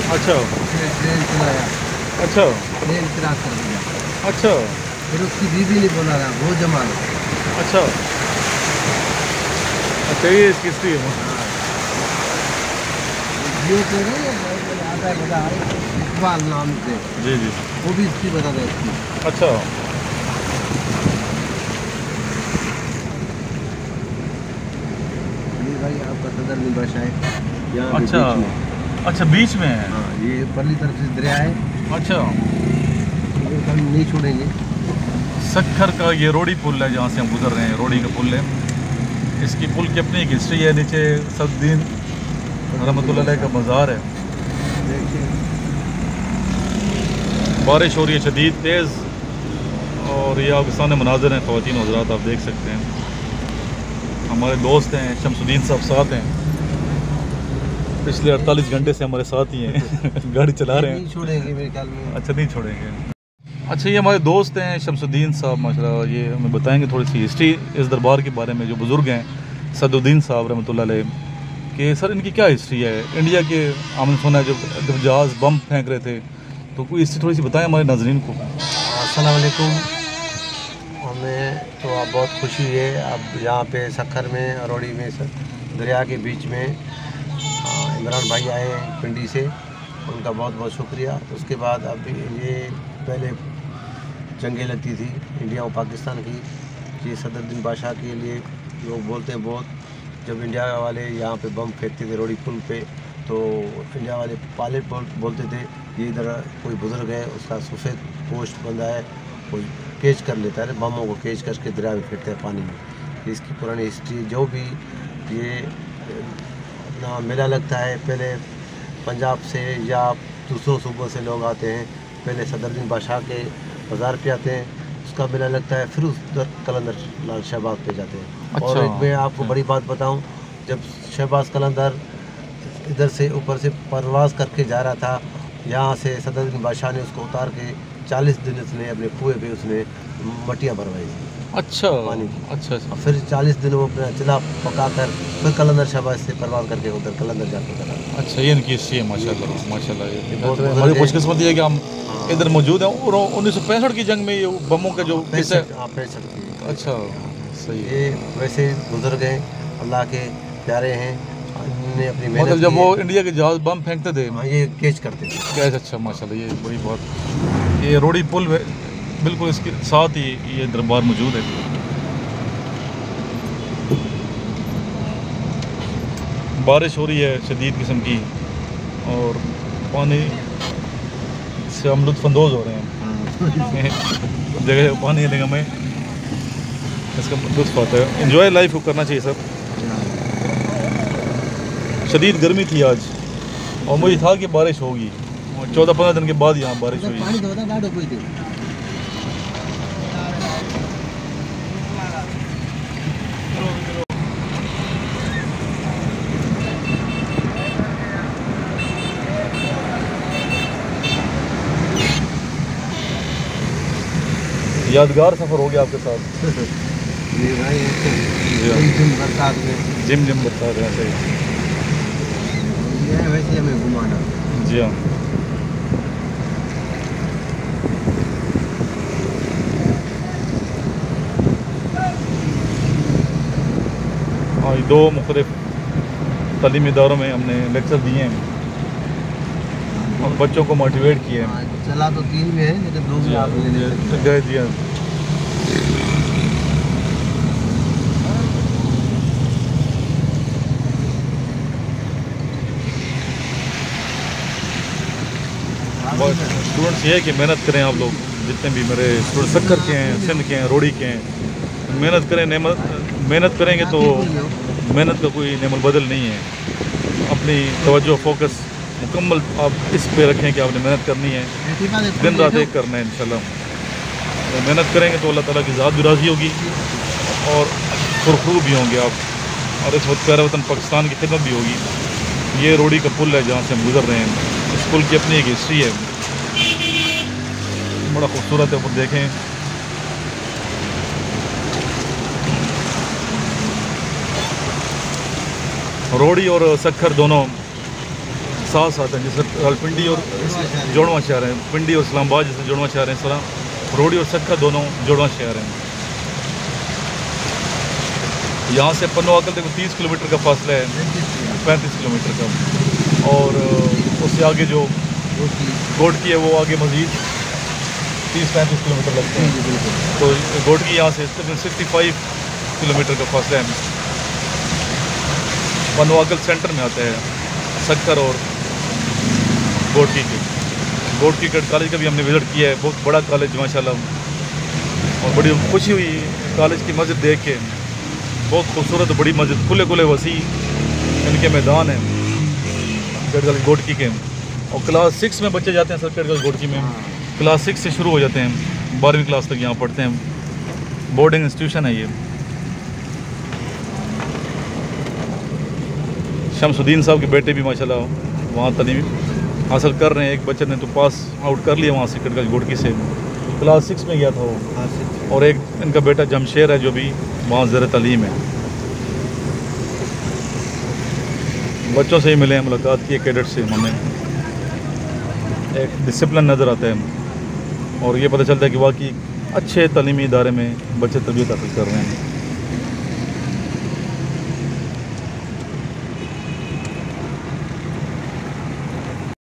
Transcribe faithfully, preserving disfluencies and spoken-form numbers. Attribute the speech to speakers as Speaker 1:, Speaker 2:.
Speaker 1: अच्छा
Speaker 2: उसने ट्रेन चलाया,
Speaker 1: अच्छा
Speaker 2: ट्रेन क्रॉस कर दिया।
Speaker 1: अच्छा
Speaker 2: फिर उसकी बीवी ने बोला था वो जमाना।
Speaker 1: अच्छा अच्छा ये इसकी हिस्ट्री है।
Speaker 2: हाँ, जियो पे नहीं आता है बता इकबाल नाम से,
Speaker 1: जी जी
Speaker 2: वो भी हिस्ट्री बता रहे इसकी।
Speaker 1: अच्छा
Speaker 2: ये भाई आपका सदर निबाशा है यहाँ पे
Speaker 1: अच्छा
Speaker 2: बीच में।
Speaker 1: अच्छा बीच में है।
Speaker 2: हाँ, ये परली तरफ से दरिया है,
Speaker 1: अच्छा
Speaker 2: ये हम नहीं छोड़ेंगे।
Speaker 1: सक्खर का ये रोडी पुल है जहाँ से हम गुजर रहे हैं, रोडी का पुल है। इसकी पुल की अपनी एक हिस्ट्री है। नीचे सदुद्दीन रहमतुल्लाह अलैह का मज़ार है। बारिश हो रही है शदीद तेज़, और ये आपके सामने मनाज़िर हैं ख़वातीन और हज़रात, आप देख सकते हैं। हमारे दोस्त हैं शमसुद्दीन साहब साथ हैं, पिछले अड़तालीस घंटे से हमारे साथ ही हैं गाड़ी चला रहे हैं।
Speaker 2: नहीं छोड़ेंगे मेरे ख्याल में।
Speaker 1: अच्छा नहीं छोड़ेंगे। अच्छा ये हमारे दोस्त हैं शमसुद्दीन साहब माशाल्लाह, ये हमें बताएंगे थोड़ी सी हिस्ट्री इस दरबार के बारे में। जो बुज़ुर्ग हैं सदुद्दीन साहब रहमतुल्लाह अलैह कि सर इनकी क्या हिस्ट्री है। इंडिया के आमने सुना है जब जब जहाज़ बम फेंक रहे थे, तो कोई हिस्ट्री थोड़ी सी बताएं हमारे नाज़रीन को।
Speaker 2: अस्सलाम वालेकुम। हमें तो आप बहुत खुशी है अब यहाँ पे सक्खर में रोडी में दरिया के बीच में इमरान भाई आए हैं पिंडी से, उनका बहुत बहुत शुक्रिया। उसके बाद अब ये पहले जंगें लगती थी इंडिया और पाकिस्तान की, ये सदरुद्दीन बादशाह के लिए लोग बोलते हैं बहुत। जब इंडिया वाले यहाँ पे बम फेंकते थे रोडी पुल पे, तो इंडिया वाले पायलट बोल, बोलते थे ये इधर कोई बुज़ुर्ग है, उसका सफ़ेद पोस्ट बंदा है, वो कैच कर लेता है, बमों को कैच करके दरिया में फेंकते हैं पानी में। इसकी पुरानी हिस्ट्री जो भी ये अपना मेला लगता है, पहले पंजाब से या दूसरों सूबों से लोग आते हैं, पहले सदरुद्दीन बादशाह के बाज़ार पे आते हैं, उसका मेला लगता है, फिर उधर कलंदर लाल शहबाज पे जाते हैं। अच्छा, और एक मैं आपको बड़ी बात बताऊं, जब शहबाज कलंदर इधर से ऊपर से परवाज़ करके जा रहा था, यहाँ से सदरुद्दीन बादशाह ने उसको उतार के चालीस दिन उसने अपने कुएँ पे उसने मटियाँ भरवाई थी। अच्छा पानी की। अच्छा अच्छा। फिर चालीस दिन वो अपना चिला पका कर फिर कलंदर शहबाज से परवाज़ करके उधर कलंदर जाकर करा। अच्छा ये इनकी हिस्ट्री है माशाल्लाह माशाल्लाह। ये बहुत हमारी खुशकिस्मती है कि हम इधर मौजूद हैं। और उन्नीस सौ पैंसठ की जंग में ये बमों का जो किस्सा पैंसठ की। अच्छा सही। ये वैसे बुजुर्ग हैं, अल्लाह के प्यारे हैं, इन्होंने अपनी मेहनत मतलब जब वो इंडिया के जहाज बम फेंकते थे, हाँ ये कैच करते थे कैच। अच्छा माशाल्लाह, ये बड़ी बात। ये रोडी पुल बिल्कुल इसके साथ ही ये दरबार मौजूद है। बारिश हो रही है शदीद किस्म की, और पानी से हम लुत्फ़अंदोज़ हो रहे हैं जगह पानी है हमें इसका लुत्फ़ आता है। एंजॉय लाइफ को करना चाहिए सब। शदीद गर्मी थी आज, और मुझे था कि बारिश होगी, और चौदह पंद्रह दिन के बाद यहाँ बारिश हुई। यादगार सफ़र हो गया आपके साथ। जी भाई जिम बरसात में जिम जिम बरसात में सही वैसे हमें घुमाना। जी हाँ हाँ, दो मुख्तलिफ तालीमी इदारों में हमने लेक्चर दिए हैं और बच्चों को मोटिवेट किए हैं। चला तो तीन में है लेकिन दो में आप गए। जी हाँ स्टूडेंट्स ये है कि मेहनत करें आप लोग, जितने भी मेरे स्टूडेंट सक्खर के हैं, सिंध के हैं, रोडी के हैं, मेहनत करें। मेहनत करेंगे तो मेहनत का कोई नेमल बदल नहीं है। अपनी तवज्जो फोकस मुकम्मल आप इस पे रखें कि आपने मेहनत करनी है, दिन रात एक करना है इंशाल्लाह। तो मेहनत करेंगे तो अल्लाह ताला की ज़ात भी राज़ी होगी और खुरखरू भी होंगे आप, और इस वक्त प्यारा वतन पाकिस्तान की खिदमत भी होगी। ये रोडी का पुल है जहाँ से हम गुजर रहे हैं। इस पुल की अपनी एक हिस्ट्री है, बड़ा खूबसूरत है। ऊपर देखें रोडी और सक्खर दोनों
Speaker 1: साथ साथ हैं, जैसे रावलपिंडी और जोड़वा शहर हैं, पिंडी और इस्लामाबाद जैसे जोड़वा शहर हैं, इस तरह रोडी और सक्कर दोनों जोड़वा शहर हैं। यहाँ से पन्नोआकल तक तीस किलोमीटर का फासला है, पैंतीस किलोमीटर का। और उससे आगे जो गोडकी है वो आगे मज़ीद तीस पैंतीस किलोमीटर लगते हैं। तो गोडकी यहाँ से सिक्सटी फाइव किलोमीटर का फासला है। पन्नोआकल सेंटर में आता है सक्कर और गोडकी के। गोडकी कट कॉलेज का भी हमने विज़िट किया है, बहुत बड़ा कॉलेज माशाल्लाह, और बड़ी खुशी हुई कॉलेज की मस्जिद देख के। बहुत खूबसूरत बड़ी मस्जिद, खुले खुले वसी इनके मैदान हैं कट कॉलेज गोडकी के। और क्लास सिक्स में बच्चे जाते हैं सर कट कॉलेज गोडकी में, क्लास सिक्स से शुरू हो जाते हैं, बारहवीं क्लास तक यहाँ पढ़ते हैं। बोर्डिंग इंस्टीट्यूशन है ये। शमसुद्दीन साहब के बेटे भी माशाल्लाह वहाँ तालीम हासिल कर रहे हैं। एक बच्चे ने तो पास आउट कर लिया वहाँ से कट कॉलेज गोडकी से, क्लास सिक्स में गया था वो। और एक इनका बेटा जमशेर है जो भी वहाँ ज़र तालीम है। बच्चों से ही मिले हैं, मुलाकात की कैडेट से, हमें एक डिसिप्लिन नज़र आता है और ये पता चलता है कि वाकई अच्छे तालीमी इदारे में बच्चे तरबियत हासिल कर रहे हैं।